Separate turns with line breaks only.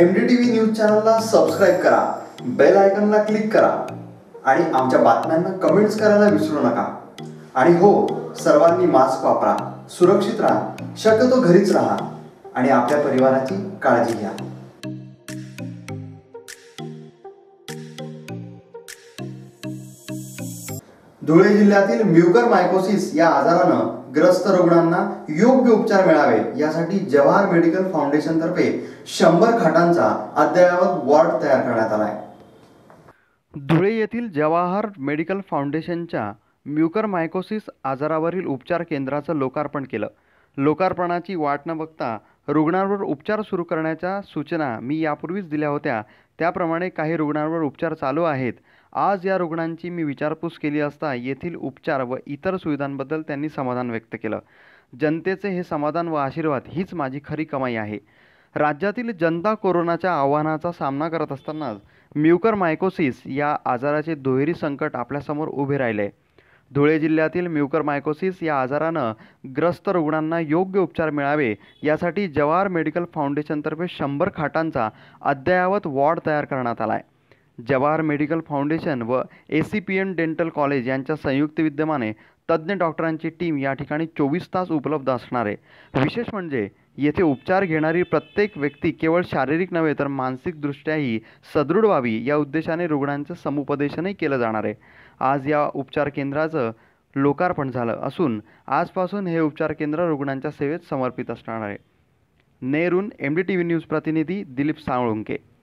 MDTV news चॅनलला subscribe करा, bell आयकॉनला क्लिक करा आणि आमच्या बातम्यांना कमेंट्स करायला विसरू नका। आणि हो, सर्वांनी मास्क वापरा, सुरक्षित राहा, शक्यतो घरीच राहा आणि आपल्या परिवाराची काळजी घ्या। धुळे जिल्ह्यातील म्युकरमायकोसिस या आजारानं ग्रस्त रुग्णांना योग्य उपचार मिळावे यासाठी जवाहर मेडिकल फाउंडेशन तर्फे 100 खाटांचा अद्ययावत वॉर्ड तयार करण्यात आला आहे।
धुळे येथील जवाहर मेडिकल फाउंडेशनच्या म्युकरमायकोसिस आजारावरील उपचार केंद्राचं लोकार्पण केलं। लोकार्पणाची वाट न बघता रुग्णांवर उपचार सुरू करण्याच्या सूचना मी यापूर्वीच दिल्या होत्या। त्याप्रमाणे काही रुग्णांवर उपचार चालू आहेत। आज या रुग्णांची मी विचारपूस केली असता येथील उपचार व इतर सुविधांबद्दल त्यांनी समाधान व्यक्त केलं। जनतेचे हे समाधान व आशीर्वाद हीच माझी खरी कमाई आहे। राज्यातील जनता कोरोनाच्या आव्हानाचा सामना करत असताना म्युकरमायकोसिस या आजाराचे दुहेरी संकट आपल्यासमोर उभे राहिले। धुळे जिल्ह्यातील म्युकरमायकोसिस या आजारानं ग्रस्त रुग्णांना योग्य उपचार मिळावे यासाठी जवाहर मेडिकल फाउंडेशनतर्फे 100 खाटांचा अद्ययावत वॉर्ड तयार करण्यात आला आहे। जवाहर मेडिकल फाउंडेशन व ACPN डेंटल कॉलेज यांच्या संयुक्त विद्यमाने तज्ज्ञ डॉक्टरांची टीम या ठिकाणी 24 तास उपलब्ध असणार आहे। विशेष म्हणजे येथे उपचार घेणारी प्रत्येक व्यक्ती केवळ शारीरिक नव्हे तर मानसिकदृष्ट्याही सदृढ व्हावी या उद्देशाने रुग्णांचे समुपदेशनही केलं जाणार आहे। आज या उपचार केंद्राचं लोकार्पण झालं असून आजपासून हे उपचार केंद्र रुग्णांच्या सेवेत समर्पित असणार आहे। नेरून MDTV न्यूज प्रतिनिधी दिलीप साळुंके।